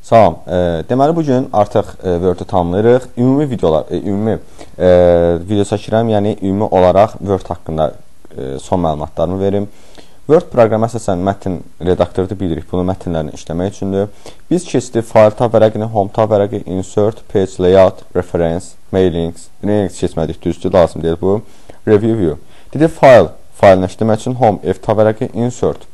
Salam. Deməli, bugün artıq Word-ü tamamlayırıq. Ümumi video çəkirəm, yəni ümumi olaraq Word haqqında son məlumatlarımı verim. Word proqramı əsasən mətn redaktorudur, bilirik. Bunu mətnlərini işləmək üçündür. Biz keçdi file tab vərəqini, home tab vərəqi, insert, page layout, reference, mailings, keçmədik, düzdür, lazım deyil bu. Review view. Dedi failini işləmək üçün home, F tab vərəqi, insert.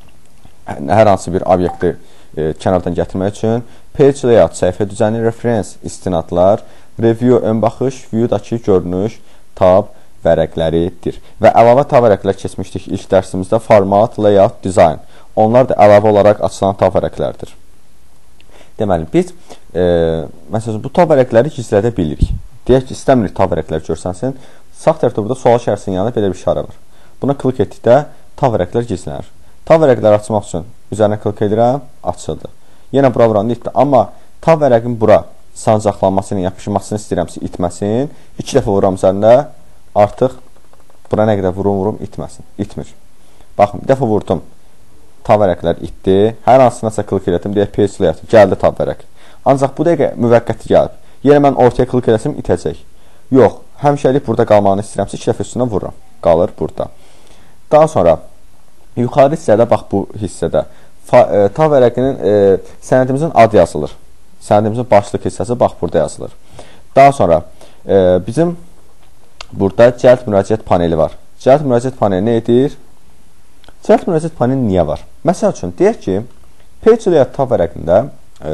Hər hansı bir obyekti kənardan gətirmək üçün page layout, səhifə düzəni, reference, istinadlar, review, ön baxış, view-dakı görünüş, tab vərəqləridir. Və əlavə tab vərəqlər keçmişdik ilk dərsimizdə format, layout, design. Onlar da əlavə olaraq açılan tab vərəqlərdir. Deməli, biz məsələn, bu tab vərəqləri gizlədə bilirik. Deyək ki, istəmirik tab vərəqlər görsənsin. Sağ tərəfdə burada sual şərəsinin yanında belə bir işarə var. Buna klik etdikdə tab vərəqlər gizlənir. Tab vərəqləri açmaq üçün üzərinə klik edirəm, açıldı. Yenə bura vurandı, itdi. Amma tab vərəqin bura sancaqlanmasını, yapışmasını istəyirəmsə itməsin. 2 dəfə vuram üzərində, artıq bura nə qədər vurum, itmir. Baxın, bir dəfə vurdum, tab vərəqlər itdi. Hər hansınasa klik elədim, deyək page layout, gəldi tab vərəq. Ancaq bu dəqiqə müvəqqəti gəlib. Yenə mən ortaya klik eləsəm itəcək. Yox, həmişəlik burada qalmağını istəyirəmsə 2 dəfə üstündən vururam. Qalır burada. Daha sonra yuxarı hissədə, bax bu hissədə tab vərəqinin sənədimizin adı yazılır. Sənədimizin başlıq hissəsi bax burada yazılır. Daha sonra bizim burada cəld müraciət paneli var. Cəld müraciət paneli nə edir? Cəld müraciət paneli niyə var? Məsəl üçün, deyək ki, page layout tab vərəqində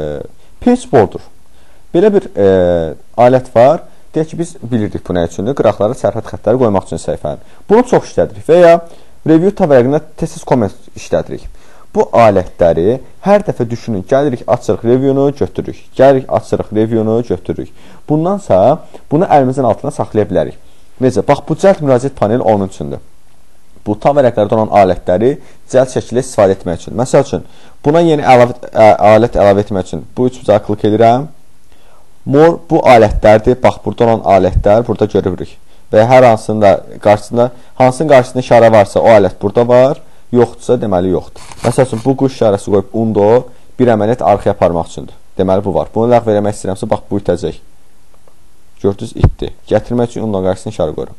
page border. Belə bir alət var. Deyək ki, biz bilirdik bu nə üçündür? Qıraqlara sərhəd xətləri qoymaq üçün səhifənin. Bunu çox işlədirik və ya review tab vərəqində tez-tez komment işlədirik. Bu alətləri hər dəfə düşünün, gəlirik, açırıq review'unu, götürürük. Gəlirik, açırıq review'unu, götürürük. Bundansa bunu əlimizin altına saxlaya bilərik. Necə? Bax, bu cəld müraciət paneli onun üçündür. Bu tab vərəqlərdə olan alətləri cəld şəkildə istifadə etmək üçün. Məsəl üçün, buna yeni alət əlavə etmək üçün bu üç bucağa klik edirəm. Mor bu alətlərdir. Bax, burada olan alətlər burada görürük. Və hər hansının qarşısında işarə varsa, o alət burada var, yoxdursa, deməli yoxdur. Məsəl üçün, bu quş işarəsi qoyub undo bir əməliyyat arxaya aparmaq üçündür. Deməli, bu var. Bunu ləğv eləmək istəyirəmsə, bax, bu itəcək. Gördünüz, itdi. Gətirmək üçün undo qarşısına işarə qoyuram.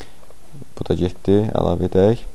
Bu da getdi, əlavə edək.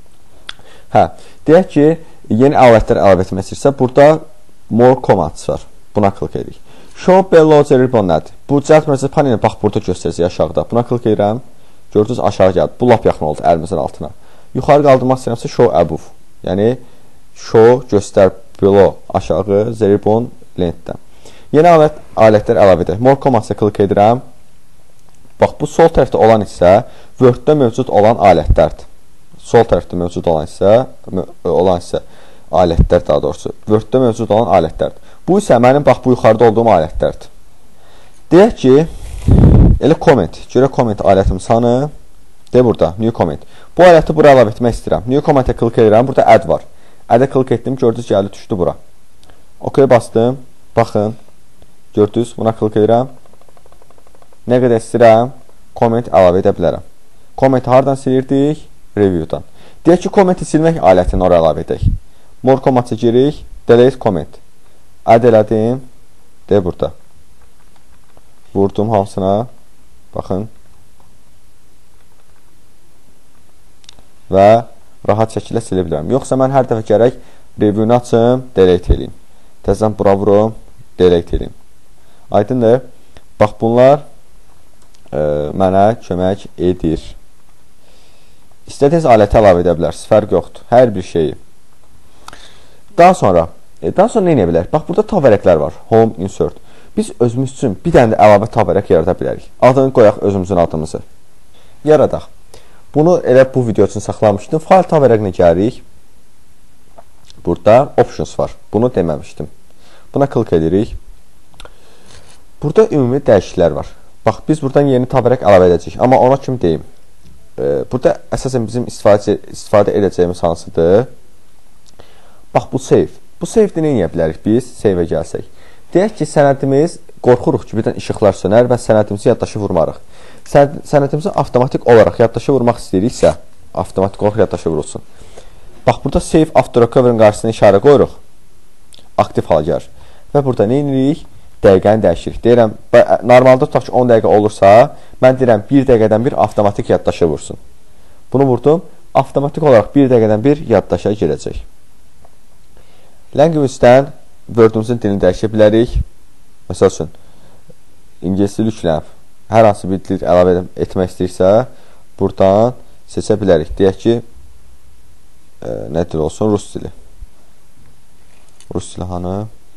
Deyək ki, yeni alətlər əlavə etmək istəyirsə, burada more commands var. Buna klik edirik. Show below the ribbon nədir? Bu cəld müraciət paneli bax burada göstərəcək aşağıda. Buna klik edirəm. Gördünüz aşağı gəldi. Bu lap yaxın oldu əlimizin altına. Yuxarı qaldırmaq istəyirəmsə show above. Yəni show göstər below aşağı the ribbon lengthdən. Yeni alətlər əlavə edək. More commands-a klik edirəm. Bax bu sol tərəfdə olan isə Word-də mövcud olan alətlərdir. Sol tərəfdə mövcud olan isə alətlər daha doğrusu. Word-də mövcud olan alətlərdir. Bu isə mənim bax bu yuxarıda olduğum alətlərdir. Deyək ki, elə comment, görə comment alətim sanı, de burada, new comment. Bu aləti bura əlavə etmək istəyirəm. New comment-ə klik edirəm, burada add var. Add-ə klik etdim, gördünüz gəldi, düşdü bura. OK bastım, baxın, gördünüz, buna klik edirəm. Nə qədər istəyirəm, comment əlavə edə bilərəm. Comment hardan silirdik? Review-dan. Deyək ki, comment-i silmək alətini oraya əlavə edək. More comment-a girik, delete comment. Add elədim, de burada. Vurdum hamısına, baxın. Və rahat şəkildə silə bilərəm. Yoxsa mən hər dəfə gərək review-unu açım, delete eləyim. Təzən bura vurum, delete eləyim. Aydındır. Bax, bunlar mənə kömək edir. İstədiyiniz aləti əlavə edə bilərsiniz, fərq yoxdur. Hər bir şeyi. Daha sonra nə edə bilərik? Bax, burada tab vərəqlər var. Home, insert. Biz özümüz üçün bir dənə də əlavə tab vərəq yarada bilərik. Adını qoyaq özümüzün adımızı. Yaradaq. Bunu elə bu video üçün saxlamışdım. File tab vərəqinə gəlirik. Burada options var. Bunu deməmişdim. Buna klik edirik. Burada ümumi dəyişikliklər var. Bax, biz buradan yeni tab vərəq əlavə edəcəyik. Amma ona kimi deyim. Burada əsasən bizim istifadə edəcəyimiz hansıdır? Bax, bu save. Bu save-də nə edə bilərik biz? Save-ə gəlsək. Deyək ki, sənədimiz qorxuruq ki, birdən işıqlar sönər və sənədimizi yaddaşı vurmarıq. Sənədimizi avtomatik olaraq yaddaşı vurmaq istəyiriksə, avtomatik olaraq yaddaşı vurulsun. Bax, burada save after recovery-ın qarşısına işarə qoyuruq. Aktiv hala gəlir. və burada nə edirik? Dəqiqəni dəyişirik. Deyirəm, normalda tutaq ki 10 dəqiqə olursa, mən deyirəm 1 dəqiqədən bir avtomatik yaddaşa vursun. Bunu vurdum, avtomatik olaraq 1 dəqiqədən bir yaddaşa girəcək. Language-dən Word-umuzun dilini dəyişə bilərik. Məsəl üçün, ingilis dili yüklənib, hər hansı bir dil əlavə etmək istəyirsə, buradan seçə bilərik. Deyək ki, nə dil olsun? Rus dili. Rus dili hanı?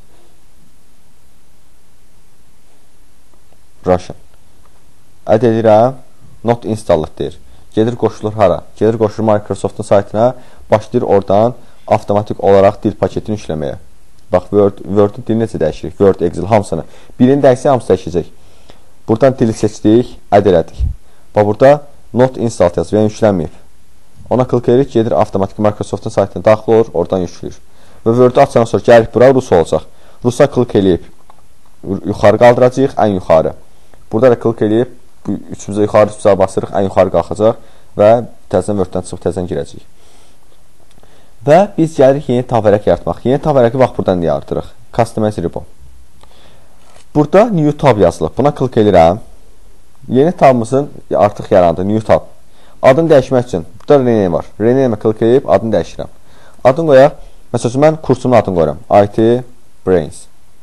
Russian. Əd edirəm, not installed deyir. Gedir qoşulur hara? Gedir qoşulur Microsoft'un saytına, başlayır oradan avtomatik olaraq dil paketini yükləməyə. Bax, Word-ün dili necə dəyişirik? Word, Excel, hamısını. Birini dəyişsə, hamısı dəyişəcək. Buradan dili seçdik, əd elədik. Bax, burada not installed yazır, yəni yüklənməyib. Ona klik edirik, gedir avtomatik Microsoft'un saytına daxil olur, oradan yükləyir. Və Word-ü açandan sonra gəlir bura, Rus olacaq. Rusa klik edib, yuxarı qaldıracaq, ən yuxarı. Burada da klik edib, üçümüzə yuxarı tutuğa basırıq, ən yuxarı qalxacaq və təzədən Word-dən çıxıb təzədən girəcək. Və biz gəlirik yeni tab vərəq yaratmaq. Yeni tab vərəqi vaxt buradan yaratırıq. Customize Ribbon. Burada New Tab yazılıb. Buna klik edirəm. Yeni tabımızın artıq yarandı. New Tab. Adını dəyişmək üçün burada rename var. Rename-ə klik edib adını dəyişirəm. Adını qoyaq. Məsələn, mən kursumun adını qoyuram. IT Brains.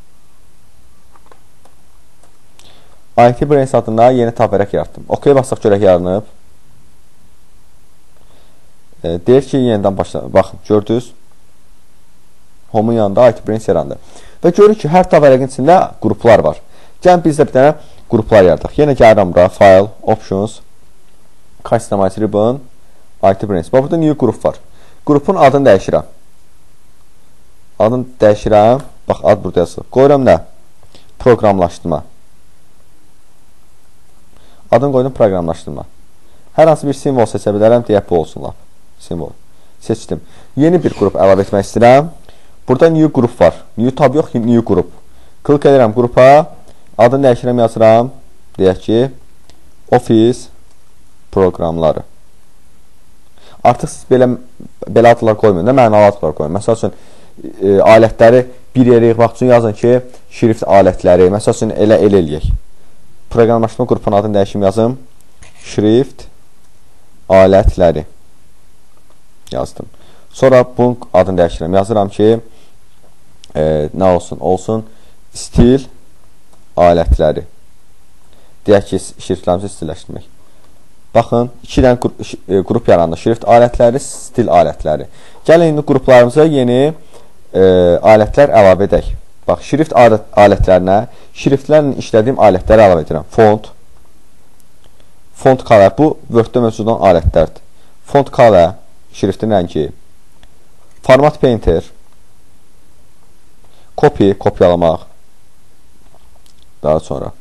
IT Brains adında yeni tab vərəq yaratdım. OK basaq görək yaranıb. Deyir ki, yenidən başlayalım. Baxın, gördünüz. Home'un yanında IT Brains yarandı. Və görürük ki, hər tab vərəqin içində qruplar var. Gəlin biz də bir dənə qruplar yaradaq. Yenə gəlirəm bura, File, Options, Customize Ribbon, IT Brains. Burada new qrup var. Qrupun adını dəyişirəm. Adını dəyişirəm. Bax, ad burada yazılır. Qoyuram nə? Proqramlaşdırma. Adını qoydum, proqramlaşdırma. Hər hansı bir simvol seçə bilərəm, deyək bu olsun lap. Simvol. Seçdim. Yeni bir qrup əlavə etmək istəyirəm. Burada new qrup var. New tab yox, new qrup. Klik edirəm qrupa. Adını dəyişirəm, yazıram. Deyək ki, Office proqramları. Artıq siz belə adlar qoymayın da, mənalı adlar qoyun. Məsəl üçün, alətləri bir yerə yığmaq üçün yazın ki, şrift alətləri. Məsəl üçün, elə eləyək. Proqramlaşma qrupunun adını dəyişim yazım. Şrift alətləri. Yazdım. Sonra bunun adını dəyişirəm. Yazıram ki, nə olsun? Olsun stil alətləri. Deyək ki, şriftlərimizi stilləşdirmək. Baxın, 2 dənə qrup yarandı. Şrift alətləri, stil alətləri. Gəlin, indi qruplarımıza yeni alətlər əlavə edək. Bax, şrift alətlərinə, şriftlərlə işlədiyim alətləri əlavə edirəm. Font color, bu Word-də mövcud olan alətlərdir. Font color, şriftin rəngi, format painter, kopyalamaq, daha sonra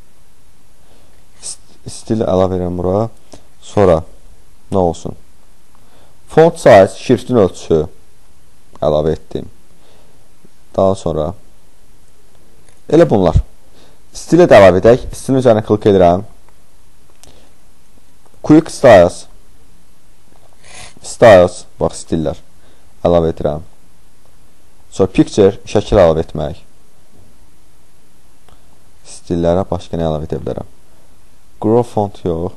stil əlavə edirəm bura, sonra nə olsun? Font size, şriftin ölçüsü əlavə etdim. Daha sonra elə bunlar. Stili də əlavə edək. Stilin üzərinə klik edirəm. Quick Styles, bax, stillər əlavə edirəm. Sonra Picture, şəkil əlavə etmək. Stillərə başqa nə əlavə edə bilərəm? Grow font yox.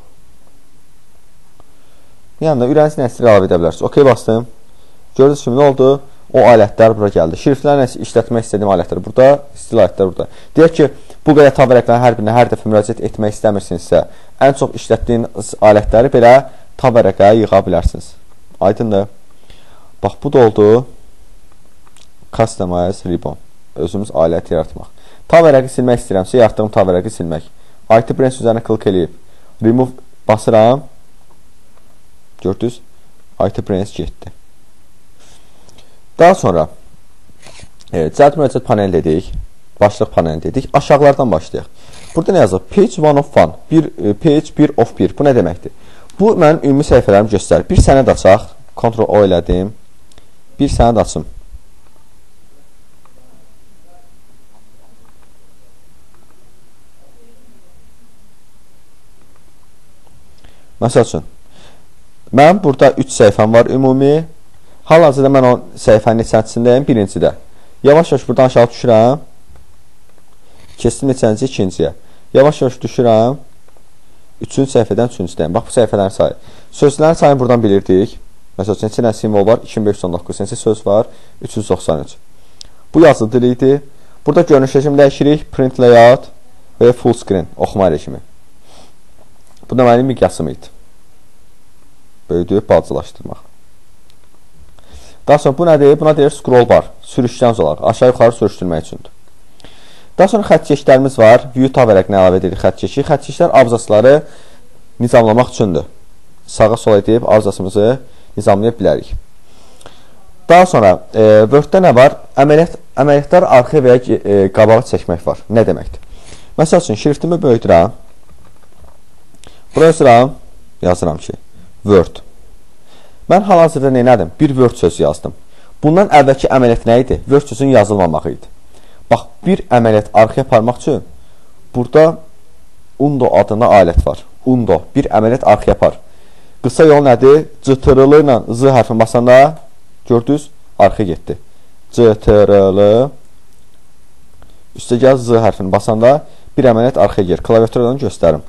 Yəni, ürəyiniz nə stil əlavə edə bilərsiniz. OK bastım. Gördünüz kimi, nə oldu? O alətlər bura gəldi. Şriftlərlə işlətmək istədiyim alətlər burada, stil alətlər burada. Deyək ki, bu qədər tab vərəqlərin hər birinə hər dəfə müraciət etmək istəmirsinizsə, ən çox işlətdiyiniz alətləri belə tab vərəqəyə yığa bilərsiniz. Aydındır. Bax, bu da oldu Customize Ribbon. Özümüz alət yaratmaq. Tab vərəqi silmək istəyirəmsə, yaratdığım tab vərəqi silmək. IT Brains üzərinə klik edib, Remove basıram. Gördünüz, IT Brains getdi. Daha sonra cəhət müraciət paneli dedik, başlıq paneli dedik. Aşağılardan başlayaq. Burada nə yazılır? Page 1 of 1. Page 1 of 1. Bu nə deməkdir? Bu, mənim ümumi səhifələrimi göstərir. Bir sənəd açaq. Ctrl-O elədim. Bir sənəd açım. Məsəl üçün, mənim burada 3 səhifəm var ümumi. Hal-hazırda mən o səhifənin neçənçisindəyim? Birincidə. Yavaş-yavaş buradan aşağı düşürəm. Keçdim neçənci? İkinciyə. Yavaş-yavaş düşürəm. 3-cü səhifədən 3-cüdəyim. Bax, bu səhifələrin sayı. Sözlərin sayını buradan bilirdik. Məsələn, neçə dənə simvol var? 2519. Neçə söz var? 393. Bu yazı dili idi. Burada görünüş rejimi dəyişirik. Print layout və full screen oxuma rejimi. Bu da mənim miqyasım idi. Böyüdüyüb balacalaşdırmaq. Daha sonra bu nədir? Buna deyir scroll bar. Sürüşkən olaraq. Aşağı-yuxarı sürüşdürmək üçündür. Daha sonra xəttkeşlərimiz var. View tab vərəqinə əlavə edirik xəttkeşi. Xəttkeşlər abzasları nizamlamaq üçündür. Sağa-sola edib abzasımızı nizamlaya bilərik. Daha sonra Word-də nə var? Əməliyyatlar arxaya və ya qabağa çəkmək var. Nə deməkdir? Məsəl üçün, şriftimi böyüdürəm. Buraya yazıram ki, Word. Mən hal-hazırda neynədim? Bir Word sözü yazdım. Bundan əvvəlki əməliyyat nə idi? Word sözünün yazılmamağı idi. Bax, bir əməliyyat arxaya aparmaq üçün burada Undo adında alət var. Undo, bir əməliyyat arxaya apar. Qısa yol nədir? Ctrl ilə Z hərfini basanda gördünüz, arxaya getdi. Ctrl üstəgəl Z hərfini basanda bir əməliyyat arxaya gedir. Klaviaturadan göstərim.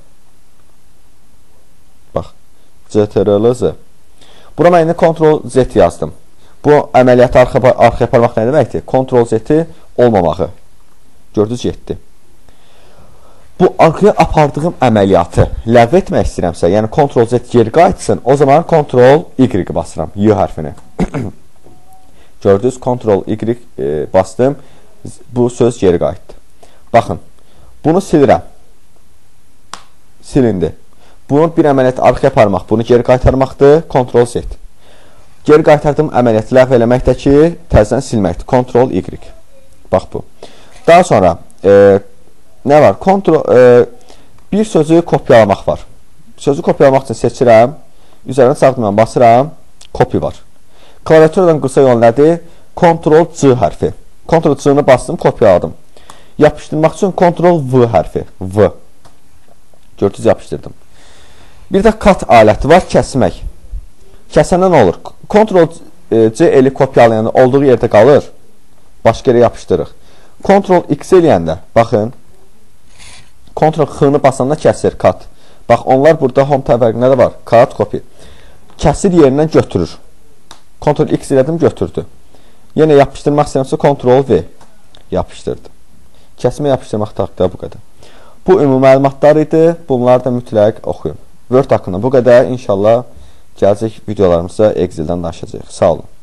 Bax, Ctrl Z. Bura mən indi Ctrl Z yazdım. Bu əməliyyatı arxaya aparmaq nə deməkdir? Ctrl Z olmamağı. Gördünüz, getdi. Bu arxaya apardığım əməliyyatı ləğv etmək istəyirəmsə, yəni Ctrl Z geri qayıtsın, o zaman Ctrl Y basıram, Y hərfini. Gördünüz, Ctrl Y bastım, bu söz geri qayıtdı. Baxın, bunu silirəm. Silindi. Bunu bir əməliyyat arxaya aparmaq, bunu geri qaytarmaqdır, Ctrl Z. Geri qaytardığım əməliyyatı ləğv eləməkdə ki, təzədən silməkdir, Ctrl Y. Bax bu. Daha sonra nə var? Bir sözü kopyalamaq var. Sözü kopyalamaq üçün seçirəm, üzərinə sağ düyməni basıram, copy var. Klaviaturadan qısa yol nədir? Ctrl C hərfi. Ctrl C-ni bastım, kopyaladım. Yapışdırmaq üçün Ctrl V hərfi. V. Gördünüz, yapışdırdım. Bir də cut aləti var, kəsmək. Kəsəndə nə olur? Ctrl C eli kopyalayanda olduğu yerdə qalır. Başqa yerə yapışdırıq. Ctrl X eləyəndə, baxın, Ctrl X-ni basanda kəsir, cut. Bax, onlar burada home tab vərəqində də var. Cut, copy. Kəsir yerindən götürür. Ctrl X elədim, götürdü. Yenə yapışdırmaq istəyirəmsə, Ctrl V yapışdırdı. Kəsmə yapışdırmaq haqqında bu qədər. Bu ümumi məlumatlar idi. Bunları da mütləq oxuyun. Word haqqında bu qədər. İnşallah gələcək videolarımızda Excel'dən danışacağıq. Sağ olun.